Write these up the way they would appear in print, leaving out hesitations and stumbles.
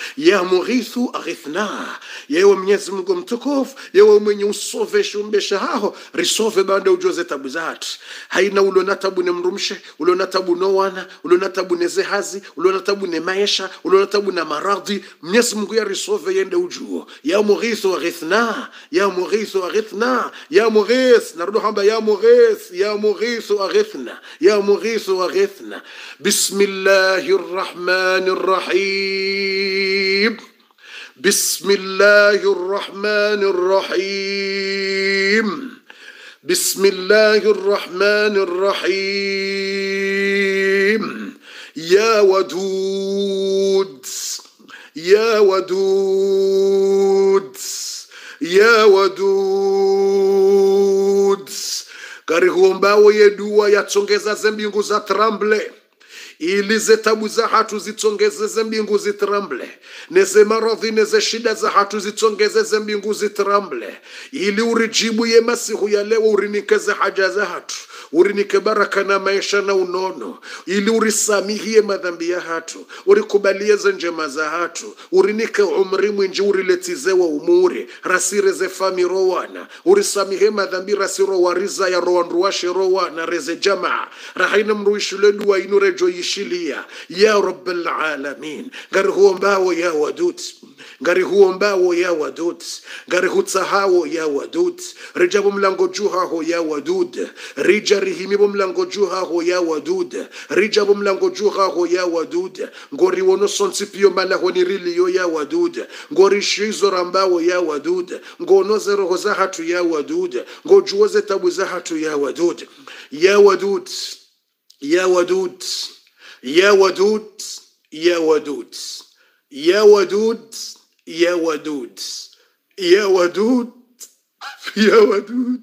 ya mughithu aghithna, yewe Mwenyezi Mungu mtukufu, yewe mwenye usove shumbesha hao risove banda ujoze tabu zatu. Haina ulona tabu ne mrumshe, ulona tabu no wana, ulona tabu ne zehazi, ulona tabu ne maisha, ulona tabu na maradhi. Mwenyezi Mungu ya risove yende ujuo. Ya mughithu aghithna, ya mughithu aghithna, ya mughith, narudu hamba ya mughith, ya mughithu aghithna, ya mughithu aghithna. Bismillahir Rahmanir Rahim. Bismillahir Rahmanir Rahim. Bismillahir Rahmanir Rahim. Ya Wadud, ya Wadud, ya Wadud. Kari huombao ye dua ya tsongeza zembingu za tramble, ili ze tabu za hatu zitsongeze zembingu zitramble, neze maradhi neze shida za hatu zitsongeze zembingu zitramble, ili urijibu ye masihu ya leo urinikeze haja za hatu, urinike baraka na maisha na unono, ili urisamihie madhambi ya hatu, urikubalie ze njema za hatu, urinike umri mwinji uriletizewa umuri rasire ze fami rowana, urisamihe madhambi rasiro wariza ya rowanruwashe rowana reze jamaa rahaina mruishule dua inurejo yishilia ya Rabbal Alamin. Ngari huombao ya Wadud, ngari huombao ya Wadud, ngari hutsahawo ya Wadud, rijabu mlango juha ho ya Wadud, rija rihimibu mlango juha ho ya Wadud, rijabu mlango juha ho ya Wadud, ngori wono sonsipio malaho niriliyo ya Wadud, ngori shizo rambao ya Wadud, ngonoze roho za hatu ya Wadud, ngojuoze tabu za hatu ya Wadud, ya Wadud, ya Wadud, ya Wadud, ya Wadud, ya Wadud, ya Wadud, ya Wadud, ya Wadud,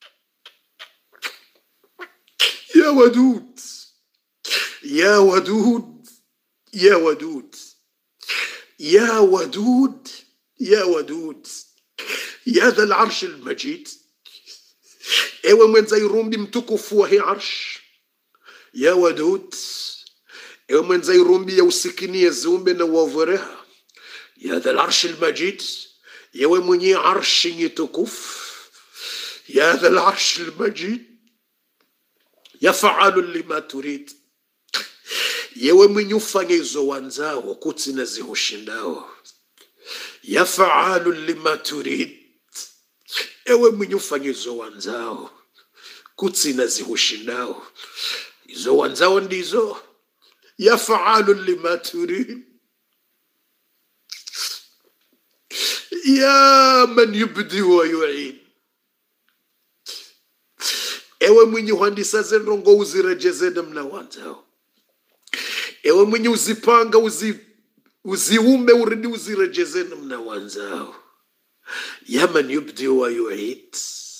ya Wadud, ya Wadud, ya Wadud, ya Wadud, ya Wadud, ya Dhal Arsh al-Majid. Ewe mwenza irumbi mtukufu wa hii arsh, ya Wadud, ewe mwenza irumbi ya usikinie ziumbe na wavureha, ya Dhal Arsh al-Majid, yewe mwenye arshi nyitukufu, ya Dhal Arsh al-Majid, ya fa'alu lima turid, yewe mwenye ufanye izo wanzao kuti na zihushindao, ya fa'alu lima turid, ewe mwenye ufanye izo wanzao kuti na zihushindao, izo wanzao ndizo ya fa'alu lima turid, ya man yubdi wa yu'id, ewe mwenye uhandisa zenrongo uzirejeze namna wanzao, ewe mwenye uzipanga uziumbe uridi uzirejeze namna wanzao, ya man yubdi wa yu'id,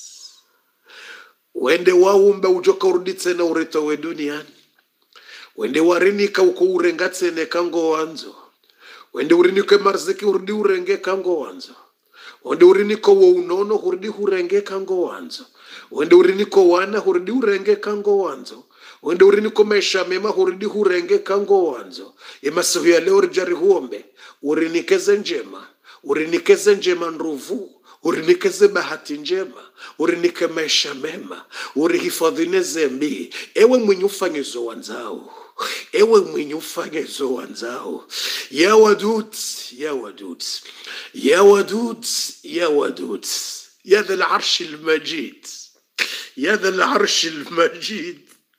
wende waumba ujoka urudi tena uritowe duniani, wende warinika uko urenga tene kango wanzo, wende urinike marziki urudi urenge kango wanzo, wende uriniko wa unono urudi urenge kango wanzo, wende uriniko wana urudi urenge kango wanzo, wende uriniko maisha mema urudi urenge kango wanzo. Emasihu ya leo rijari huombe urinikeze njema, urinikeze njema nruvu, urinikeze bahati njema, urinike maisha mema, urihifadhine zembi. Ewe mwenye ufanye zo wanzao, ewe mwenye ufanye zo wanzao, ya Wadud, ya Wadud, ya Wadud, ya Wadud, ya Dhal Arsh al-Majid, ya Dhal Arsh al-Majid,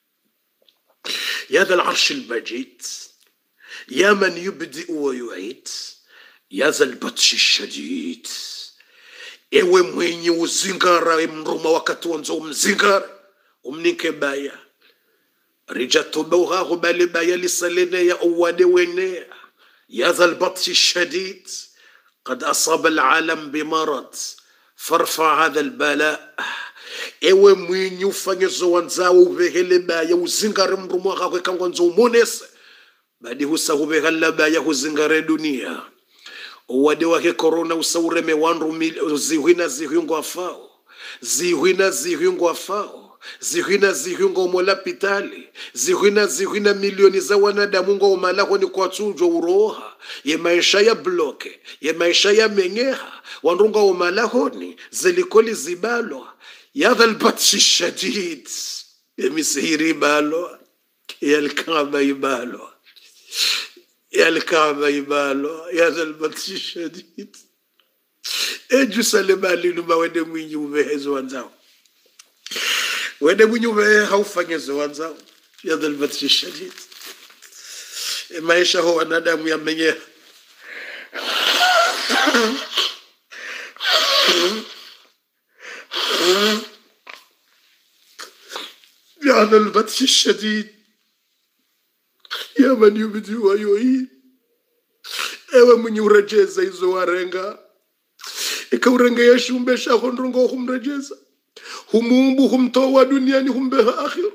ya Dhal Arsh al-Majid, ya man yubdi wa yu'id, ya Dhal Batsh al-Shadid, ewe mwenye uzingara mruma wakati wanzo mzingara umnike baya, rijatoba uhahu bali baya lisalene ya uwade wene, ya Dhal Batsh al-Shadid, قد أصاب العالم بمرض فارفع هذا البلاء. Ewe mwenye ufanye zo wanzao uvehele baya uzingare mrumu wakakwe kangwanzo umonese, badi husa uvehele baya uzingare dunia. Uwade wake korona usaureme wanru zihwina zihungu afao, zihwina zihungu afao, zihwina mola pitali zihwina milioni za wanadamu ngo malako ni kwa tujo uroha ye maisha ya bloke ye maisha ya mengeha wandunga umalako ni zelikoli zibalo ya dhalbatshi shadid ye misihiri balo ya alkaba ibalo ya alkaba ibalo ya dhalbatshi shadid eju salemali numa wende mwinyi uvehezo wanzao wende mwinyi uvehe haufanyezo wanzao ya dhalbatshi shadid maisha ho wanadamu ya mengeha يا ذا البطش الشديد يا من يبدي ويعيد ewe mwenye urejeza hizo warenga ikaurenga ya shumbe shahondrongo humrejeza humumbu humtoa duniani humbeha akhir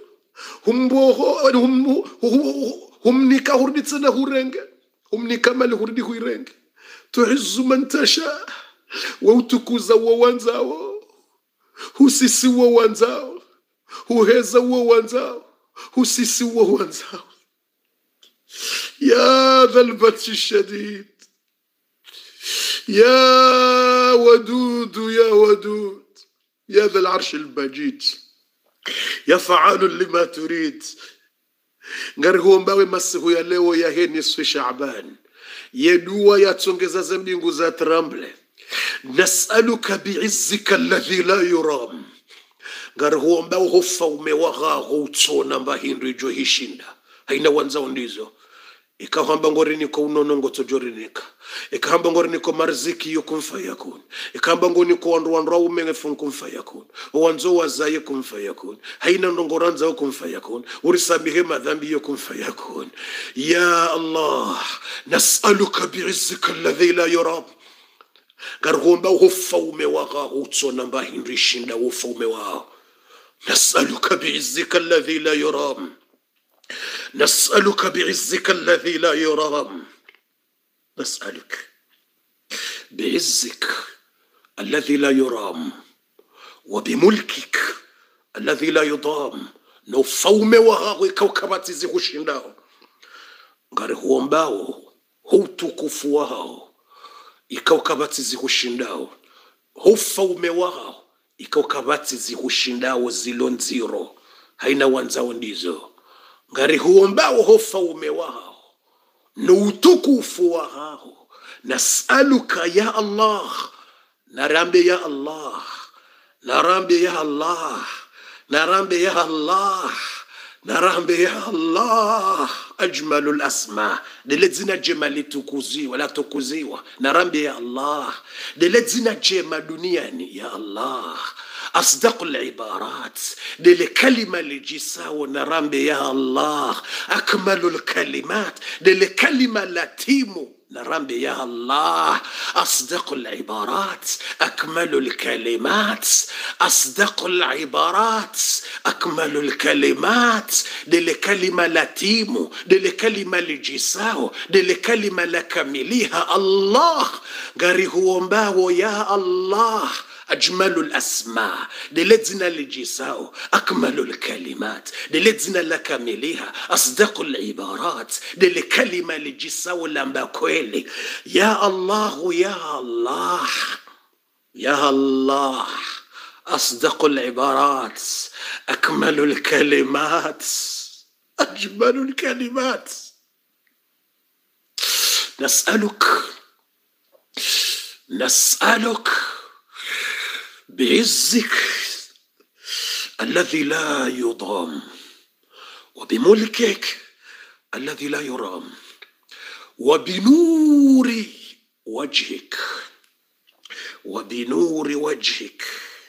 humnika hurdi tsana hurenge humnika mali hurdi huirenge tuizzu man tasha wa utukuza wa wanzao husisi wa wanzao huheza wa wanzao husisi wa wanzao يا ذا البطش الشديد يا ودود يا ودود يا ذا العرش المجيد يا فعال لما تريد ngariho mbawe masiku ya leo ya heni swi Shaaban yedua yatsongeza zembingu za tremble nas'aluka bi'izzika alladhi la yuram ngariho mbawe hofa umewaga utsona mbahindu ijo hishinda haina wanzao ndizo ikahamba ngori niko unono ngotojorinika ikahamba ngori niko marziki yo kumfayakun ikahamba ngoni ko wandu umenge fun kumfayakun wanzo wazaye kumfayakun haina ndongoranza yo kumfayakun urisabihe madhambi yo kumfayakun ya Allah nas'aluka bi'izzika alladhi la yurab garhomba hofa umewaga utsona mbahindu ishinda hofa umewaga nas'aluka bi'izzika alladhi la yurab نسألك بعزك الذي لا يرام نسألك بعزك الذي لا يرام وبملكك الذي لا يضام نفوم وهاوي كوكبات زيخوشينداو ngari huombao hutukufu wao ikawakabati zikushindao hufaume wao ikawakabati zikushindao zilonziro haina wanzao ndizo ngari huombao hufaume wao nutukufu wao nas'aluka ya Allah narambe ya Allah narambe ya Allah narambe ya Allah narambe ya Allah ajmalul asma delezina jema litukuziwa la tukuziwa narambe ya Allah delezina jema duniani ya Allah أصدق العبارات دل كلمة لجساو نرامبي يا الله أكمل الكلمات دل كلمة لاتيمو نرامبي يا الله أصدق العبارات أكمل الكلمات أصدق العبارات أكمل الكلمات دل كلمة لاتيمو دل كلمة لجساو دل كلمة لكمليها الله غاري هو مباو يا الله أجمل الأسماء دلتنا لجساو أكمل الكلمات دلتنا لكمليها أصدق العبارات دل كلمة لجساو لما كويلي يا الله يا الله يا الله أصدق العبارات أكمل الكلمات أجمل الكلمات نسألك بعزك الذي لا يضام وبملكك الذي لا يرام وبنور وجهك وبنور وجهك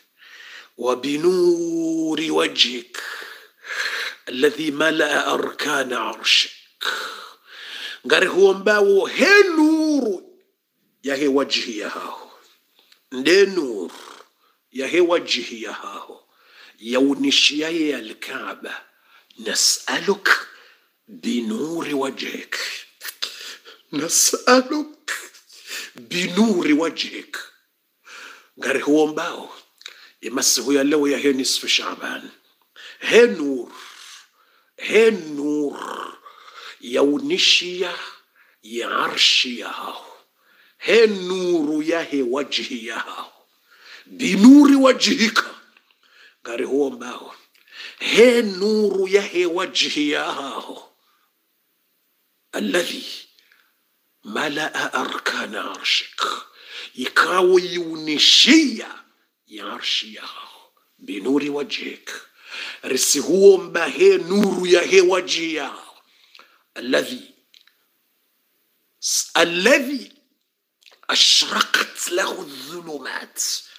وبنور وجهك الذي ملأ أركان عرشك غير هو مباو هي نور يا هي وجهي يا هاو ندي نور يا هي وجهي يا هاو يونشيا يا الكعبة نسألك بنور وجهك نسألك بنور وجهك غير هو مباو يمسه يا لو يا هي نصف شعبان he nur yaunishia ya arshi yao, he nuru yahe wajhi yao, binuri wajhika ngari huo mbao, he nuru yahe wajhi yao alladhi malaa arkana arshik, ikawa yaunishia ya arshi yao binuri wajhik, risi huo mba he nuru yahe wajhi yao الذي أشرقت له الظلمات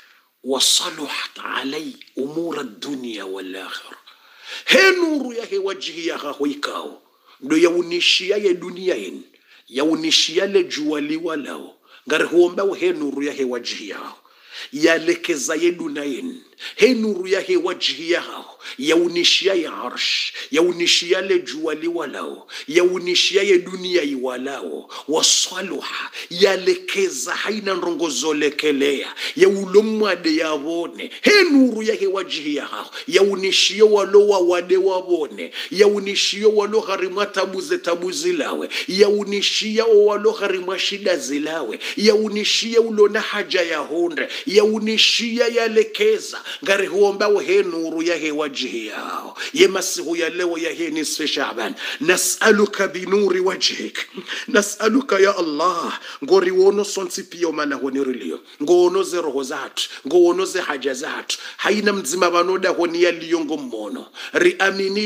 وصلحت عليه أمور الدنيا والآخرة. هي نور يا وجهي يا خويكاو ndo yaunishia ya dunia yin, yaunishia le juali walao ngari huomba he nuru ya he wajhi yao yalekeza ye dunia yin, he nuru ya he wajhi yao yaunishia ya arsh, yaunishia le juali walao, yaunishia ye dunia iwalao, wasaluha yalekeza haina nrongozo lekelea ya ulomwade yabone, he nuru ya he wajhi yao yaunishia walo wawade wabone, yaunishia walo harima tabu zilawe, yaunishia walo harima shida zilawe, yaunishia ulona haja ya honde, yaunishia yalekeza ngari huomba he nuru ya he wajhi yao yemasihu ya leo ya he nisfi Shaaban. Nas'aluka binuri wajhik, nas'aluka ya Allah ngori wono sonsi pia malahoni rilio ngono ze roho zatu, ngono ze haja zatu, haina mzima banoda honi ya liyongo mmono, riamini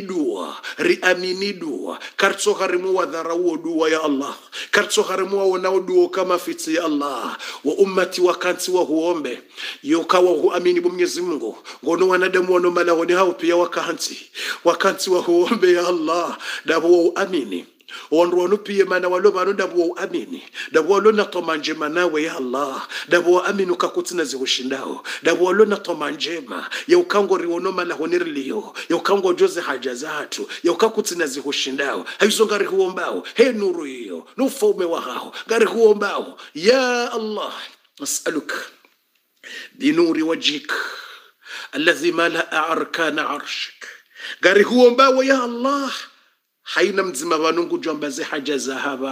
dua kartso harimu wa dharau dua ya Allah, kartso harimu wa wanao dua kama fiti ya Allah wa ummati wakanti wa huombe yokawa huamini Mwenyezi Mungu, ngono wanadamu wano malahoni hao pia wakanti wa huombe ya Allah dabu wa amini wandu wanu pia mana walo manu dabu wa amini, dabu walo na tomanjema nawe ya Allah, dabu wa aminu kakutina zihushindao, dabu walo na tomanjema ya ukango riwono malahoni rilio, ya ukango joze haja zatu, ya ukakutina zihushindao, haizo ngari huombao he nuru hiyo nufaume wa hao ngari huombao ya Allah. Nas'aluka binuri wajhik alladhi malaa arkana arshik, gari huombao ya Allah haina mzima vanungu jombaze haja zahaba,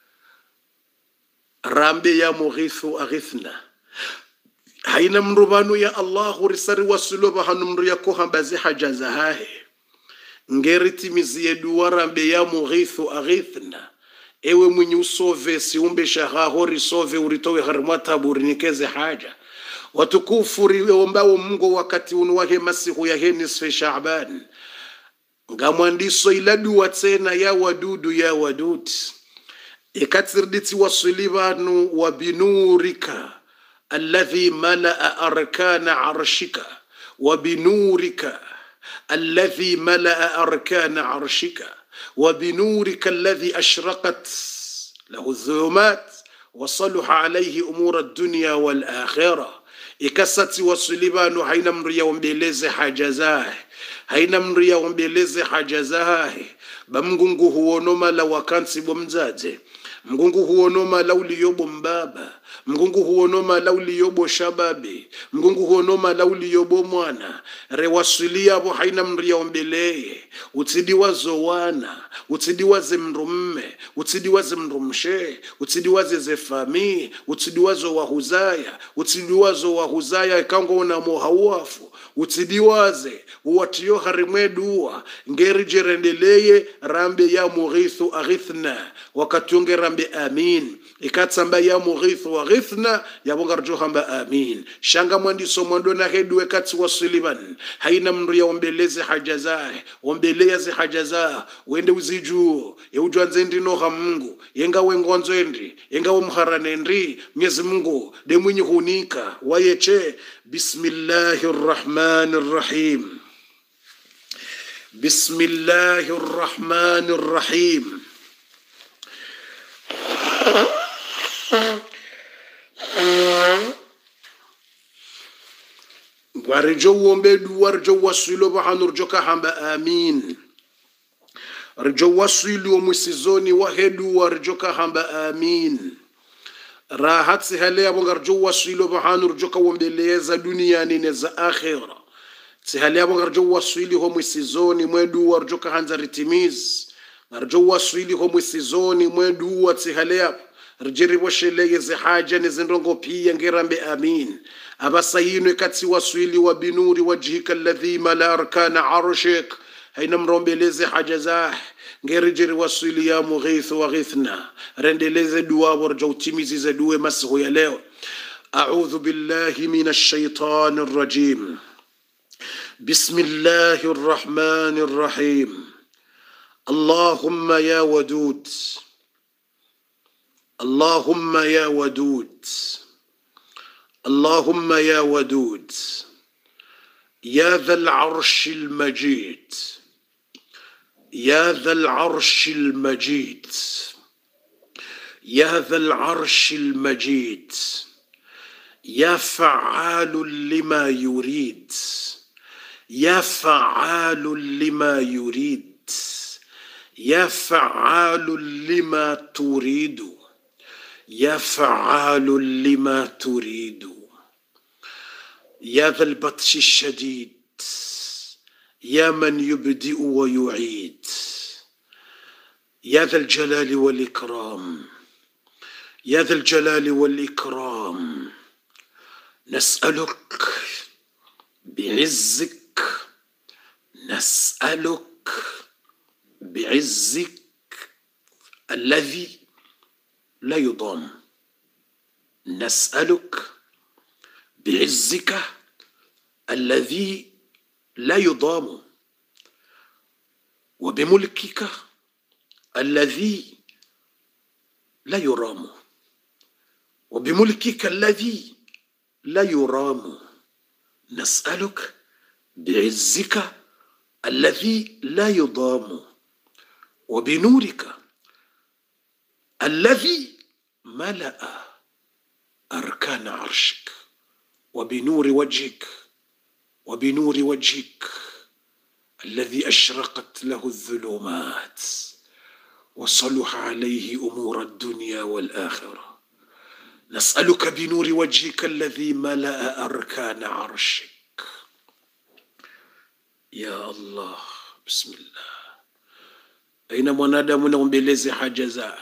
rambe ya mughithu aghithna, haina mrubanu ya Allah urisari wasuloba hanumru ya kuhambaze haja zahahe, ngeri timizie dua rambe ya mughithu aghithna, ewe mwenye usove siumbe shahaho risove uritowe harimata burinikeze haja watukufu riweombao Mungu wakati unuwahe masihu ya he nisfi Shaaban. Ngamwandiso ila dua tena ya wadud ikatirditi wasulibanu wa binurika alladhi malaa arkana arshika, wa binurika alladhi malaa arkana arshika, wa binurika alladhi ashraqat lahu dhulumat wa salaha alayhi umura ad-dunya wal akhirah. Ikasati wasulibanu haina mriya umbeleze haja zahe, haina mriya umbeleze haja zahe, ba mgungu huonoma la wakansi bomzaze, mgungu huonoma la uliyobo mbaba, mgungu huonoma la uliyobo shababi, mgungu huonoma la uliyobo mwana, rewasulia abo haina mriya umbeleye, utidiwazo wana, utidiwaze mrumme, utidiwaze mrumshe, utidiwaze zefami, utidiwazo wahuzaya ikango na mohawafu, utidiwaze uwatiyo harimwe dua ngeri jerendeleye rambe ya mughithu aghithna, wakatunge rambe amin ikatsamba ya mughithu aghithna yabongarjo hamba amin. Shanga mwandiso mwandona hedwe katsi wasuliban haina mndu ya ombeleze hajazae, ombeleze hajazae wende uziju ya ujuanze ndino ha Mungu yenga wengonzo endi yenga umharane ndi Mwenyezi Mungu de mwenye hunika wayeche. Bismillahirrahmanirrahim, Bismillahirrahmanirrahim. Warjo wombedu warjo wasilo bahanurjoka hamba amin. Rjo wasilo musizoni wahedu warjoka hamba amin. Rahatsi halea bongarjo wasilo bahanurjoka wombeleza duniani neza akhira. tihali abo ngarjo waswili ho mwisizoni mwedu warjo kahanza ritimiz ngarjo waswili ho mwisizoni mwedu wa tihali abo rjeri boshelege ze haja ne zindongo pia ngirambe amin abasayinwe kati waswili wa binuri wajhika alladhi mala arkana arshik haina mrombeleze haja zah ngerijeri waswili ya mughith wa ghithna rendeleze dua warjo utimizize dua masihu ya leo. أعوذ بالله من الشيطان الرجيم. بسم الله الرحمن الرحيم. اللهم يا ودود، اللهم يا ودود، اللهم يا ودود، يا ذا العرش المجيد، يا ذا العرش المجيد، يا ذا العرش المجيد، يا فعال لما يريد، يا فعال لما يريد، يا فعال لما تريد، يا فعال لما تريد، يا ذا البطش الشديد، يا من يبدئ ويعيد، يا ذا الجلال والإكرام، يا ذا الجلال والإكرام، نسألك بعزك، نسألك بعزك الذي لا يضام، نسألك بعزك الذي لا يضام، وبملكك الذي لا يرام، وبملكك الذي لا يرام، نسألك بعزك الذي لا يضام، وبنورك الذي ملأ أركان عرشك، وبنور وجهك، وبنور وجهك الذي أشرقت له الظلمات وصلح عليه أمور الدنيا والآخرة، نسألك بنور وجهك الذي ملأ أركان عرشك. يا الله. بسم الله. أين mwanadamu na umbeleze haja zake,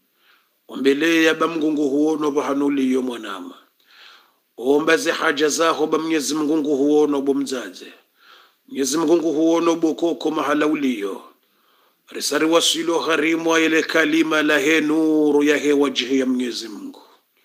umbele ya bamgungu huono bahanuli yo mwanama, ombaze haja zako ba Mwenyezi Mungu huono bomzaze, Mwenyezi Mungu huono bokoko mahala uliyo risari wasilo harimu ile kalima la he nuru ya he wajhi ya Mwenyezi Mungu,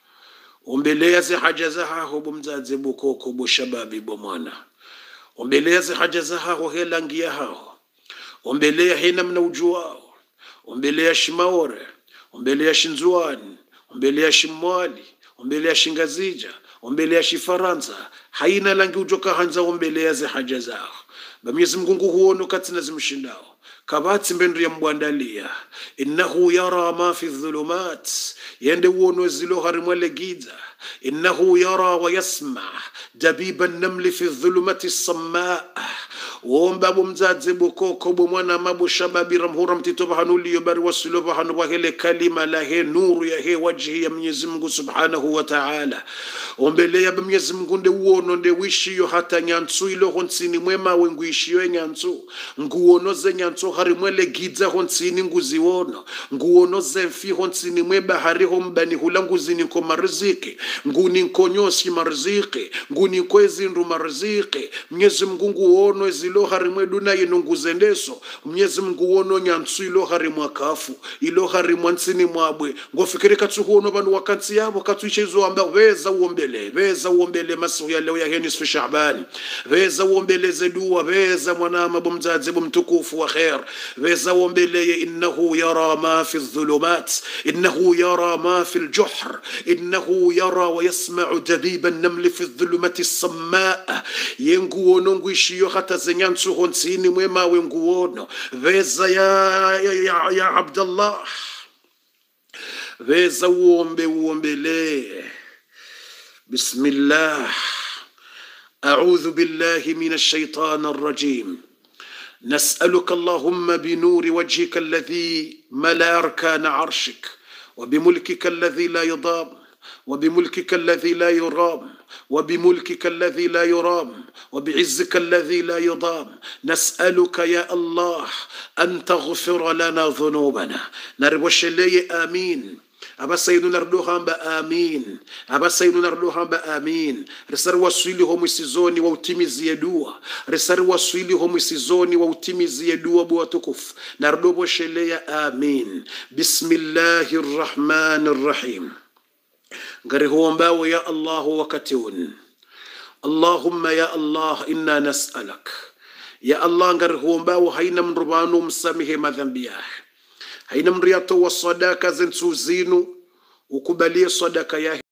umbelea zi haja zako bomzaze bokoko bo shababi bo mwana, umbelea zi haja zako he langia hao, umbelea hina mna ujuao, umbelea shimaore, umbelea shinzuani, umbelea shimwali, umbelea shingazija, umbelea shifaransa, haina langi ujoka hanza umbelea zi haja zako ba Mwenyezi Mungu huono katina zimshindao kabati mbendu ya mbwandalia, innahu yara ma fi dhulumat, yende uono zilo harimwele giza, innahu yara wa yasma dabiba namli fi dhulumati sammaa, womba bumzaze bukoko bumwana mabu shababi ramhura mtito bahanuli yobari wasilo bahanu wahele kalima la he nuru ya he wajhi ya Mwenyezi Mungu subhanahu wa ta'ala, ombelea ba Mwenyezi Mungu nde uono nde wishiyo hata nyansu ilo honsini mwema wengu ishiyo nyansu, nguono ze nyansu harimwele giza honsini nguziwono, nguono ze mfi honsini mweba hari hombani hula nguzini ko marziki, nguni nkonyosi marziki, nguni kwezi ndu marziki, Mwenyezi Mungu nguono zilo harimwe duna yenunguzendeso, Mwenyezi Mungu uono nyansu ilo harimwa kafu, ilo harimwa nsini mwabwe, ngofikiri katsu huono banu wakansi yabo katsu ishezo amba weza uombele masihu ya leo ya heni nisfu Shaabani, weza uombeleze dua, weza mwanama bumzaze bumtukufu wa khair, weza uombeleye innahu yara ma fi dhulumat, innahu yara ma fi aljuhr, innahu yara wa yasma'u dabiba namli fi dhulumati sammaa, yenguono nguishiyo hata zenyansu honsini mwema wenguono, weza ya Abdallah, weza uombele. بسم الله. أعوذ بالله من الشيطان الرجيم. نسألك اللهم بنور وجهك الذي ملا أركان عرشك، وبملكك الذي لا يضام، وبملكك الذي لا يرام وبملكك الذي لا يرام وبعزك الذي لا يضام نسألك يا الله أن تغفر لنا ذنوبنا. نربوشلي آمين. aba sayinu nardo hamba amin, aba sayinu nardo hamba amin. Resari waswili homu isizoni wa utimizi ya dua, resari waswili homu isizoni wa utimizi ya dua buwa tukufu nardo boshelea amin. Bismillahirrahmanirrahim. Ngari huombawo ya Allah wakati un. Allahumma ya Allah inna nas'alak, ya Allah ngari huombawo haina mrubanu msamihe madhambi yahe, haina mriato wa sadaka zensu zinu ukubalie sadaka yahe